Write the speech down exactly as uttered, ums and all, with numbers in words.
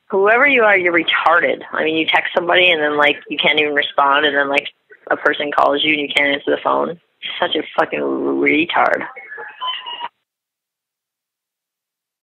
whoever you are, you're retarded. I mean, you text somebody and then, like, you can't even respond, and then, like, a person calls you and you can't answer the phone. Such a fucking retard.